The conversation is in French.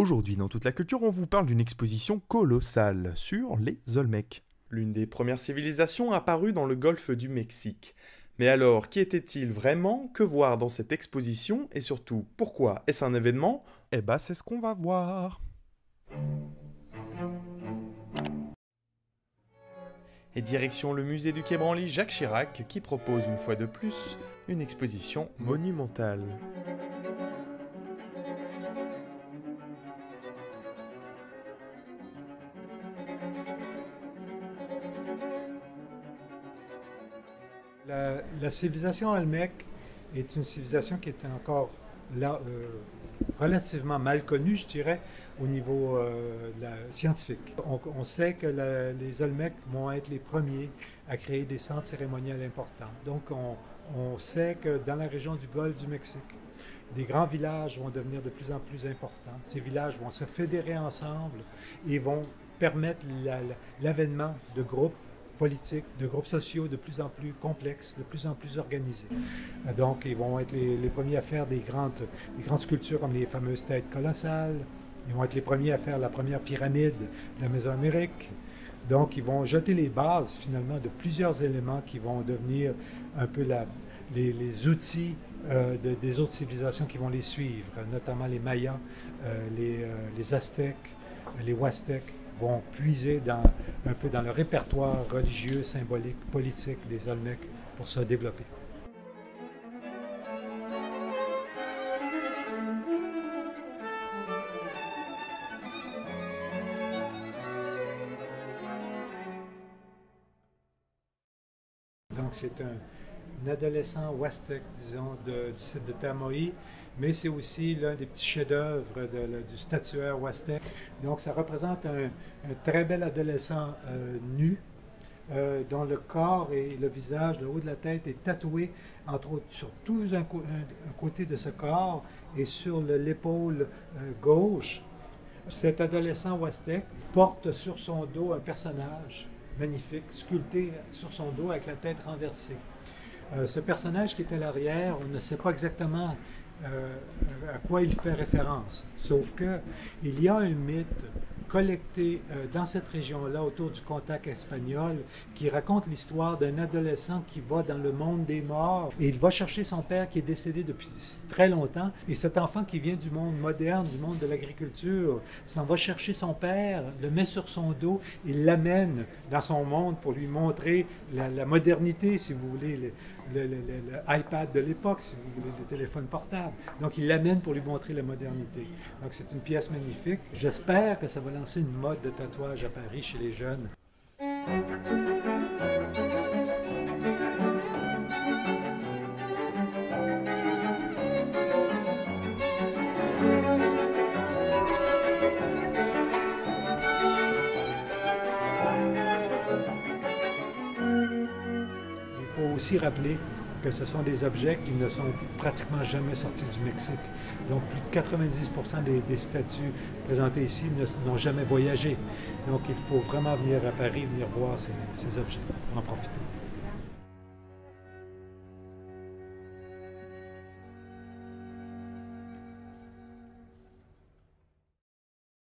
Aujourd'hui, dans toute la culture, on vous parle d'une exposition colossale sur les Olmecs, l'une des premières civilisations apparues dans le golfe du Mexique. Mais alors, qui était-il vraiment? Que voir dans cette exposition? Et surtout, pourquoi est-ce un événement? Eh ben, c'est ce qu'on va voir. Et direction le musée du Quai Branly Jacques Chirac, qui propose une fois de plus une exposition monumentale. La civilisation Olmec est une civilisation qui est encore là, relativement mal connue, je dirais, au niveau scientifique. On sait que les Olmecs vont être les premiers à créer des centres cérémoniels importants. Donc, on sait que dans la région du Golfe du Mexique, des grands villages vont devenir de plus en plus importants. Ces villages vont se fédérer ensemble et vont permettre l'avènement de groupes politiques, de groupes sociaux de plus en plus complexes, de plus en plus organisés. Donc, ils vont être les premiers à faire des grandes sculptures comme les fameuses têtes colossales. Ils vont être les premiers à faire la première pyramide de la Mésoamérique. Donc, ils vont jeter les bases, finalement, de plusieurs éléments qui vont devenir un peu les outils des autres civilisations qui vont les suivre, notamment les Mayas, les Aztèques, les Huastèques, vont puiser un peu dans le répertoire religieux, symbolique, politique des Olmecs pour se développer. Donc c'est un adolescent Huastèque, disons, du site de Tamoy, mais c'est aussi l'un des petits chefs-d'œuvre du statuaire Huastèque. Donc ça représente un très bel adolescent nu, dont le corps et le visage, le haut de la tête est tatoué, entre autres, sur tout un côté de ce corps et sur l'épaule gauche. Cet adolescent Huastèque porte sur son dos un personnage magnifique, sculpté sur son dos avec la tête renversée. Ce personnage qui est à l'arrière, on ne sait pas exactement à quoi il fait référence, sauf qu'il y a un mythe collecté dans cette région-là, autour du contact espagnol, qui raconte l'histoire d'un adolescent qui va dans le monde des morts et il va chercher son père qui est décédé depuis très longtemps. Et cet enfant qui vient du monde moderne, du monde de l'agriculture, s'en va chercher son père, le met sur son dos et l'amène dans son monde pour lui montrer la modernité, si vous voulez, l'iPad de l'époque, si vous voulez, le téléphone portable. Donc, il l'amène pour lui montrer la modernité. Donc, c'est une pièce magnifique. J'espère que ça va lancer une mode de tatouage à Paris chez les jeunes. Il faut aussi rappeler que ce sont des objets qui ne sont pratiquement jamais sortis du Mexique. Donc, plus de 90% des statues présentées ici n'ont jamais voyagé. Donc, il faut vraiment venir à Paris, venir voir ces objets, en profiter.